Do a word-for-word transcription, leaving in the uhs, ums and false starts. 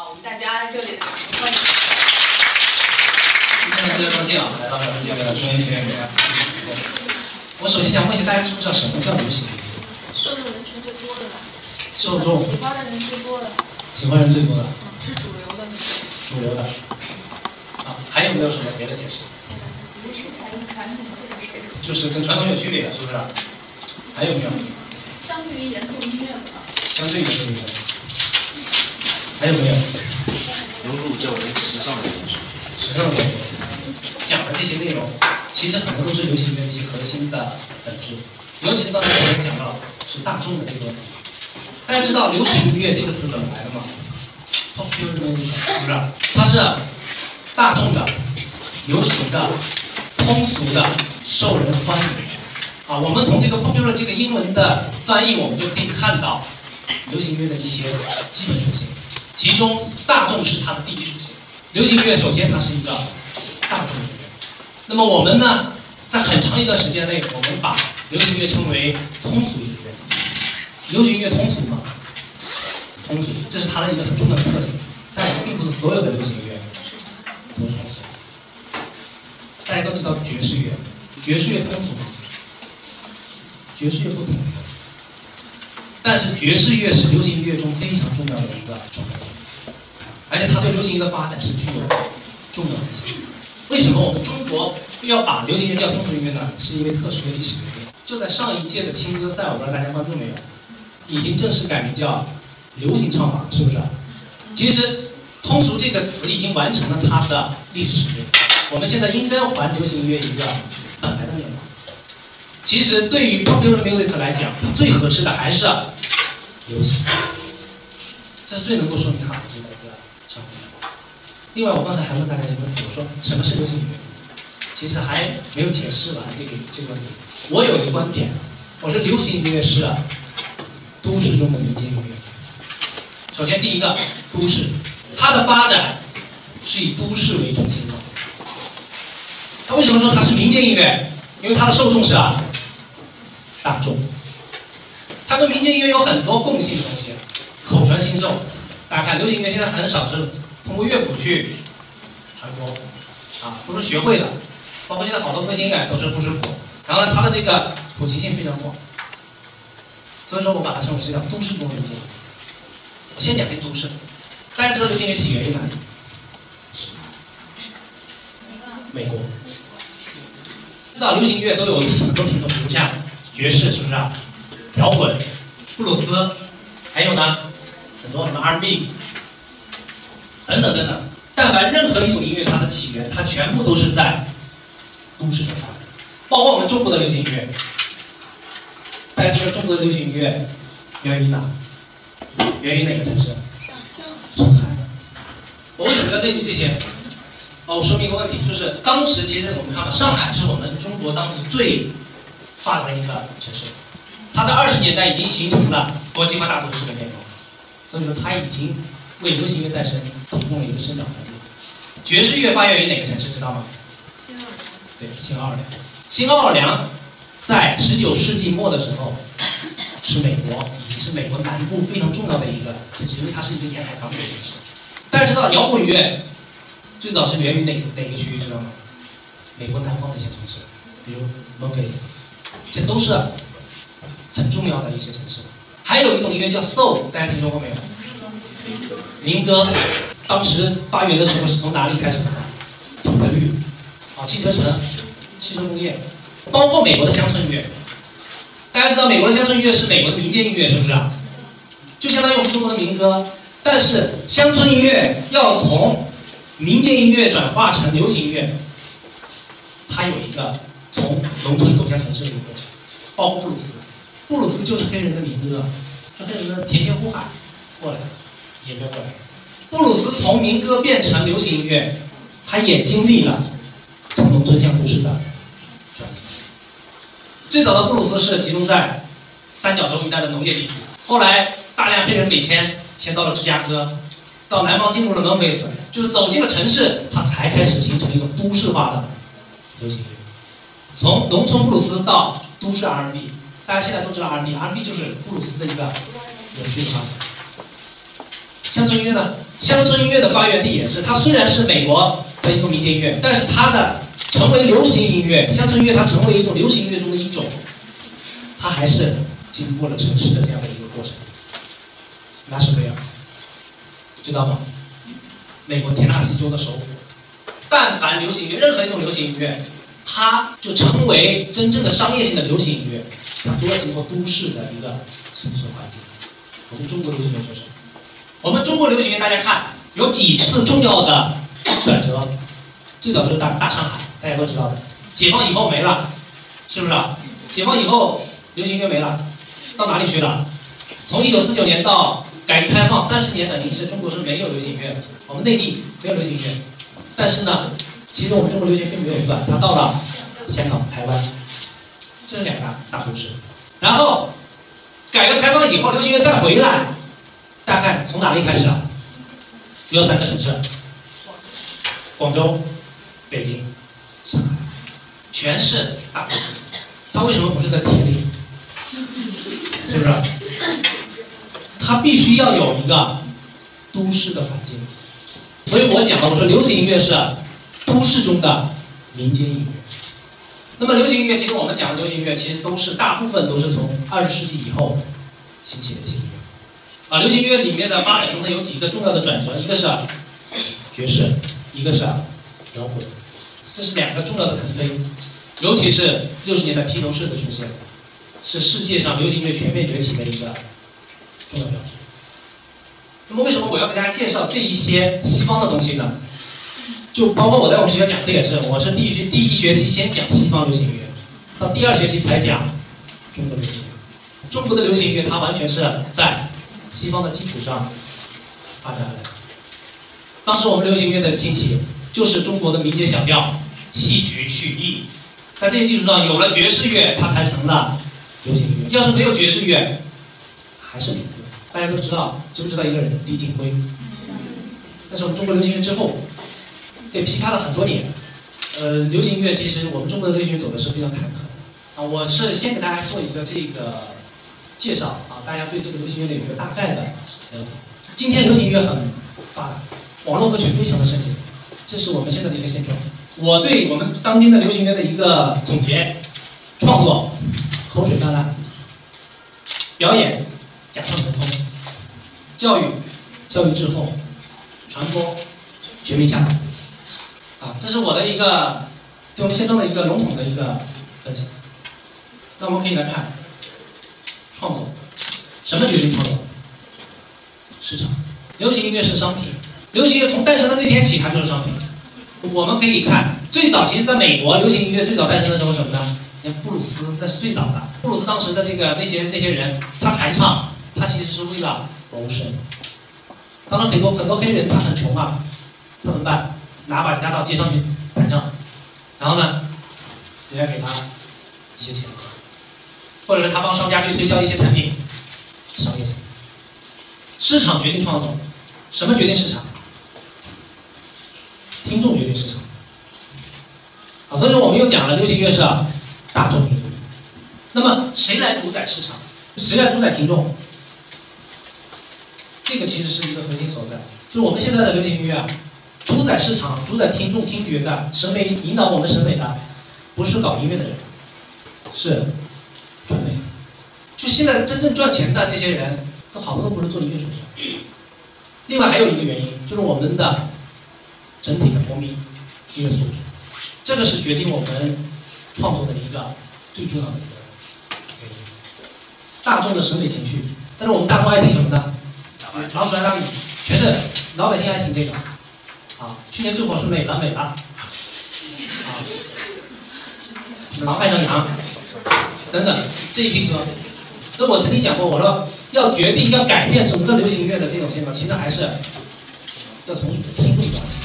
好，我们大家热烈的欢迎。 今天这个电脑来到了这个中研学院里面。我首先想问一下大家，知不知道什么叫流行音乐？ 受众人群最多的吧？ 受众喜欢的人最多的。 喜欢人最多的。 嗯，是主流的那种。 主流的。啊，还有没有什么别的解释？ 不是采用传统或者是。 就是跟传统有区别的，是不是？还有没有？ 相对于严肃音乐的话。 相对于严肃音乐。还有没有？ 融入较为时尚的元素。 时尚的元素。讲的这些内容，其实很多都是流行音乐一些核心的本质。尤其是刚才我们讲到是大众的这个问题。大家知道流行音乐这个词怎么来的吗 ？Popular music 是不是？它是大众的、流行的、通俗的、受人欢迎的。啊，我们从这个 popular 这个英文的翻译，我们就可以看到流行音乐的一些基本属性。其中大众是它的第一属性。流行音乐首先它是一个大众音乐。那么我们呢，在很长一段时间内，我们把流行音乐称为通俗音乐。流行音乐通俗吗？通俗，这是它的一个很重要的特性。但是并不是所有的流行音乐都通俗。大家都知道爵士乐，爵士乐通俗吗？爵士乐不通俗。但是爵士乐是流行音乐中非常重要的一个种类，而且它对流行音乐的发展是具有重要性。为什么我们中国要把流行音乐叫通俗音乐呢？是因为特殊的历史原因。就在上一届的青歌赛，我不知道大家关注没有，已经正式改名叫流行唱法，是不是？其实通俗这个词已经完成了它的历史使命，我们现在应该还流行音乐一个本来的面貌。其实对于 popular music 来讲，最合适的还是流行，这是最能够说明它本质的一个成分。另外，我刚才还问大家一个问题，我说什么是流行音乐？其实还没有解释完这个这个问题。我有一个观点，我说流行音乐是都市中的民间音乐。首先，第一个，都市，它的发展是以都市为中心的。它为什么说它是民间音乐？因为它的受众是啊。大众，它跟民间音乐有很多共性的东西，口传心授。大家看，流行音乐现在很少是通过乐谱去传播，啊，都是学会的。包括现在好多歌星啊都是不识谱，然后呢，它的这个普及性非常广。所以说我把它称为是叫都市中的流行音乐。我先讲这个都市，大家知道流行音乐起源于哪里？美国。知道流行音乐都有很多品种，比如像爵士，是不是啊？摇滚、布鲁斯，还有呢，很多什么 R and B 等等等等。但凡任何一种音乐，它的起源，它全部都是在都市中发展。包括我们中国的流行音乐，大家知道中国的流行音乐源于哪？源于哪个城市？上海。我为什么要列举这些？哦，我说明一个问题，就是当时其实我们看到上海是我们中国当时最发达的一个城市，它在二十年代已经形成了国际化大都市的面貌，所以说它已经为流行乐诞生提供了一个生长环境。爵士乐发源于哪个城市，知道吗？ 新奥尔良。 对，新奥尔良。新奥尔良在十九世纪末的时候，是美国已经是美国南部非常重要的一个城市，因为它是一个沿海港口的城市。大家知道摇滚乐最早是源于哪哪个区域，知道吗？美国南方的一些城市，比如 Memphis， 这都是很重要的一些城市。还有一种音乐叫 Soul， 大家听说过没有？民歌，当时发源的时候是从哪里开始的？底特律，啊，汽车城、汽车工业，包括美国的乡村音乐。大家知道美国的乡村音乐是美国的民间音乐，是不是啊？就相当于我们中国的民歌，但是乡村音乐要从民间音乐转化成流行音乐，它有一个从农村走向城市的一个过程，包括布鲁斯，布鲁斯就是黑人的民歌，是黑人的甜甜呼喊过来的，演变过来的。布鲁斯从民歌变成流行音乐，它也经历了从农村向都市的转移。最早的布鲁斯是集中在三角洲一带的农业地区，后来大量黑人北迁，迁到了芝加哥。到南方进入了 Memphis， 就是走进了城市，它才开始形成一种都市化的流行音乐。从农村布鲁斯到都市 R and B， 大家现在都知道 R and B，R and B 就是布鲁斯的一个延续的发展。 乡村音乐呢？乡村音乐的发源地也是它，虽然是美国的一种民间音乐，但是它的成为流行音乐，乡村音乐它成为一种流行音乐中的一种，它还是经过了城市的这样的一个过程。拿什么呀？知道吗？美国田纳西州的首府，但凡流行音乐，任何一种流行音乐，它就成为真正的商业性的流行音乐，它都要经过都市的一个生存环境。我们中国流行乐就是，我们中国流行乐大家看有几次重要的转折，最早就是大大上海，大家都知道的。解放以后没了，是不是？解放以后流行乐没了，到哪里去了？从一九四九年到改革开放三十年的凝视，中国是没有流行音乐的，我们内地没有流行音乐。但是呢，其实我们中国流行乐并没有断，它到了香港、台湾，这是两个大都市。然后改革开放以后，流行乐再回来，大概从哪里开始啊？主要三个城市：广州、北京、上海，全是大都市。它为什么不是在田里？是不是？它必须要有一个都市的环境。所以我讲了，我说流行音乐是都市中的民间音乐。那么流行音乐，其实我们讲的流行音乐，其实都是大部分都是从二十世纪以后兴起的一些音乐。啊，流行音乐里面的发展中呢，有几个重要的转折，一个是爵士，一个是摇滚，这是两个重要的腾飞。尤其是六十年代披头士的出现，是世界上流行音乐全面崛起的一个重要标志。那么为什么我要给大家介绍这一些西方的东西呢？就包括我在我们学校讲课也是，我是第一学第一学期先讲西方流行音乐，到第二学期才讲中国流行音乐。中国的流行音乐它完全是在西方的基础上发展而来的。当时我们流行音乐的兴起，就是中国的民间小调、戏曲、曲艺，在这些基础上有了爵士乐，它才成了流行音乐。要是没有爵士乐，还是民歌。大家都知道，知不知道一个人李景辉？这是我们中国流行乐之父，被批判了很多年。呃，流行音乐其实我们中国的流行乐走的是非常坎坷的啊。我是先给大家做一个这个介绍啊，大家对这个流行乐的有一个大概的了解。今天流行音乐很发达，网络歌曲非常的盛行，这是我们现在的一个现状。我对我们当今的流行乐的一个总结：创作口水泛滥，表演假唱成通，教育教育滞后，传播全民下载。啊，这是我的一个对我们现状的一个笼统的一个分析。那我们可以来看创作，什么决定创作？市场。流行音乐是商品，流行音乐从诞生的那天起，它就是商品。我们可以看，最早其实在美国，流行音乐最早诞生的时候什么呢？像布鲁斯，那是最早的。布鲁斯当时的这个那些那些人，他弹唱，他其实是为了谋生。当然很多很多黑人他很穷啊，他怎么办？拿把吉他到街上去弹唱，然后呢，人家给他一些钱，或者是他帮商家去推销一些产品，商业性。市场决定创作，什么决定市场？听众决定市场。好，所以说我们又讲了流行乐是大众音乐。那么谁来主宰市场？谁来主宰听众？这个其实是一个核心所在。就是我们现在的流行音乐啊，主宰市场、主宰听众听觉的、审美引导我们审美的，不是搞音乐的人，是传媒。就现在真正赚钱的这些人，都好多都不是做音乐出身。另外还有一个原因，就是我们的整体的国民音乐素质，这个是决定我们创作的一个最重要的一个原因。大众的审美情绪，但是我们大众爱听什么呢？老鼠爱大米，全是老百姓爱听这个。啊，去年最火是美了美了，啊，狼爱上羊，等等这一批歌。那我曾经讲过，我说要决定要改变整个流行音乐的这种现状，其实还是要从听众抓起。